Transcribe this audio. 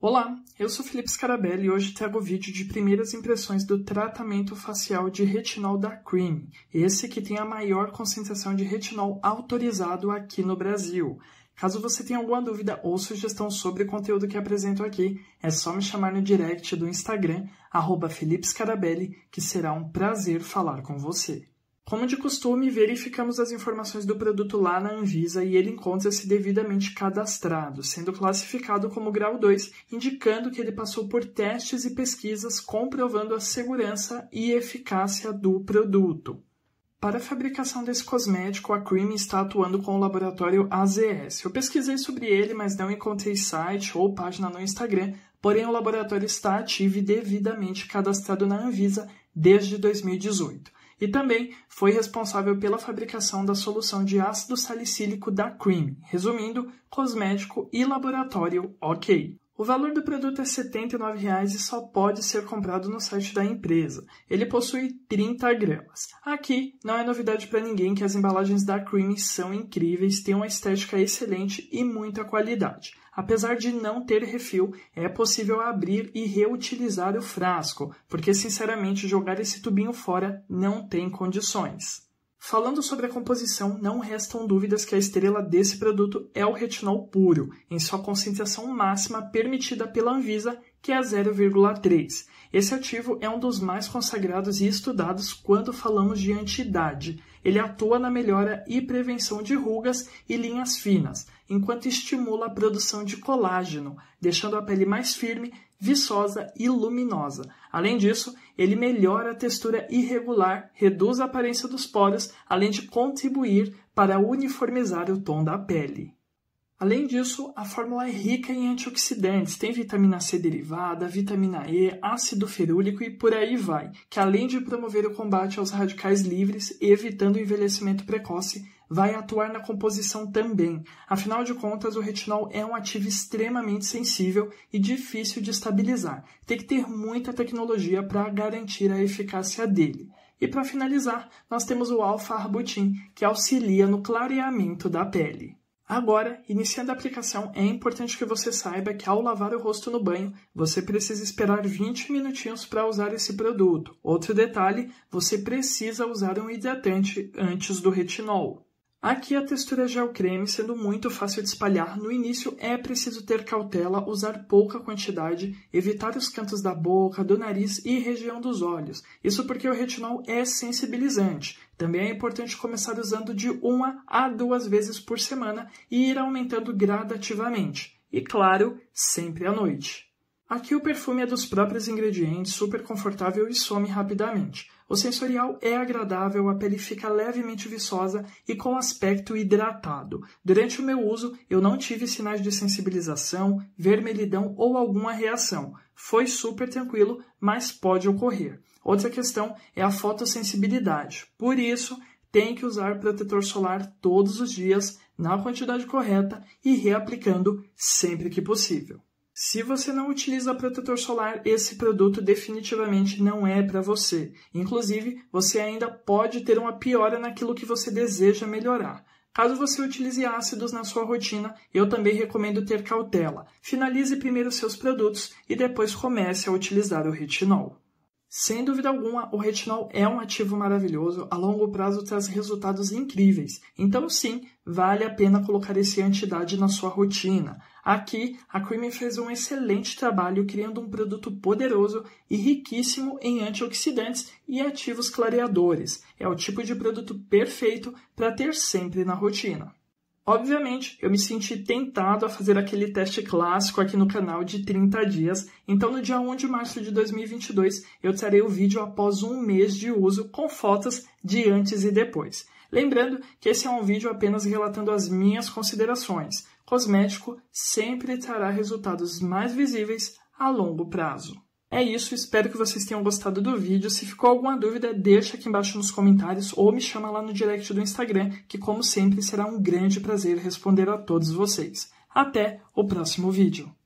Olá, eu sou Felipe Scarabelli e hoje trago o vídeo de primeiras impressões do tratamento facial de retinol da Creamy, esse que tem a maior concentração de retinol autorizado aqui no Brasil. Caso você tenha alguma dúvida ou sugestão sobre o conteúdo que apresento aqui, é só me chamar no direct do Instagram, @FelipeScarabelli, que será um prazer falar com você. Como de costume, verificamos as informações do produto lá na Anvisa e ele encontra-se devidamente cadastrado, sendo classificado como grau 2, indicando que ele passou por testes e pesquisas comprovando a segurança e eficácia do produto. Para a fabricação desse cosmético, a Creamy está atuando com o laboratório AZS. Eu pesquisei sobre ele, mas não encontrei site ou página no Instagram, porém o laboratório está ativo e devidamente cadastrado na Anvisa desde 2018. E também foi responsável pela fabricação da solução de ácido salicílico da Creamy. Resumindo, cosmético e laboratório ok. O valor do produto é R$ 79,00 e só pode ser comprado no site da empresa. Ele possui 30 gramas. Aqui não é novidade para ninguém que as embalagens da Creamy são incríveis, têm uma estética excelente e muita qualidade. Apesar de não ter refil, é possível abrir e reutilizar o frasco, porque sinceramente jogar esse tubinho fora não tem condições. Falando sobre a composição, não restam dúvidas que a estrela desse produto é o retinol puro, em sua concentração máxima permitida pela Anvisa, que é 0,3. Esse ativo é um dos mais consagrados e estudados quando falamos de anti-idade. Ele atua na melhora e prevenção de rugas e linhas finas, enquanto estimula a produção de colágeno, deixando a pele mais firme, viçosa e luminosa. Além disso, ele melhora a textura irregular, reduz a aparência dos poros, além de contribuir para uniformizar o tom da pele. Além disso, a fórmula é rica em antioxidantes, tem vitamina C derivada, vitamina E, ácido ferúlico e por aí vai, que além de promover o combate aos radicais livres, evitando o envelhecimento precoce, vai atuar na composição também. Afinal de contas, o retinol é um ativo extremamente sensível e difícil de estabilizar. Tem que ter muita tecnologia para garantir a eficácia dele. E para finalizar, nós temos o alfa-arbutin, que auxilia no clareamento da pele. Agora, iniciando a aplicação, é importante que você saiba que ao lavar o rosto no banho, você precisa esperar 20 minutinhos para usar esse produto. Outro detalhe, você precisa usar um hidratante antes do retinol. Aqui a textura é gel creme, sendo muito fácil de espalhar. No início é preciso ter cautela, usar pouca quantidade, evitar os cantos da boca, do nariz e região dos olhos. Isso porque o retinol é sensibilizante. Também é importante começar usando de 1 a 2 vezes por semana e ir aumentando gradativamente. E claro, sempre à noite. Aqui o perfume é dos próprios ingredientes, super confortável e some rapidamente. O sensorial é agradável, a pele fica levemente viçosa e com aspecto hidratado. Durante o meu uso, eu não tive sinais de sensibilização, vermelhidão ou alguma reação. Foi super tranquilo, mas pode ocorrer. Outra questão é a fotossensibilidade. Por isso, tem que usar protetor solar todos os dias, na quantidade correta e reaplicando sempre que possível. Se você não utiliza protetor solar, esse produto definitivamente não é para você. Inclusive, você ainda pode ter uma piora naquilo que você deseja melhorar. Caso você utilize ácidos na sua rotina, eu também recomendo ter cautela. Finalize primeiro seus produtos e depois comece a utilizar o retinol. Sem dúvida alguma, o retinol é um ativo maravilhoso, a longo prazo traz resultados incríveis. Então sim, vale a pena colocar esse anti-idade na sua rotina. Aqui, a Creamy fez um excelente trabalho criando um produto poderoso e riquíssimo em antioxidantes e ativos clareadores. É o tipo de produto perfeito para ter sempre na rotina. Obviamente, eu me senti tentado a fazer aquele teste clássico aqui no canal de 30 dias, então no dia 1 de março de 2022 eu trarei o vídeo após um mês de uso com fotos de antes e depois. Lembrando que esse é um vídeo apenas relatando as minhas considerações. Cosmético sempre trará resultados mais visíveis a longo prazo. É isso, espero que vocês tenham gostado do vídeo. Se ficou alguma dúvida, deixa aqui embaixo nos comentários ou me chama lá no direct do Instagram, que como sempre será um grande prazer responder a todos vocês. Até o próximo vídeo.